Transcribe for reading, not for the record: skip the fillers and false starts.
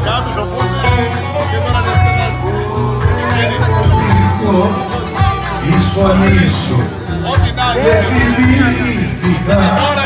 τους, οπότε και τώρα η φωνή σου ό,τι να δεν θυμήθηκα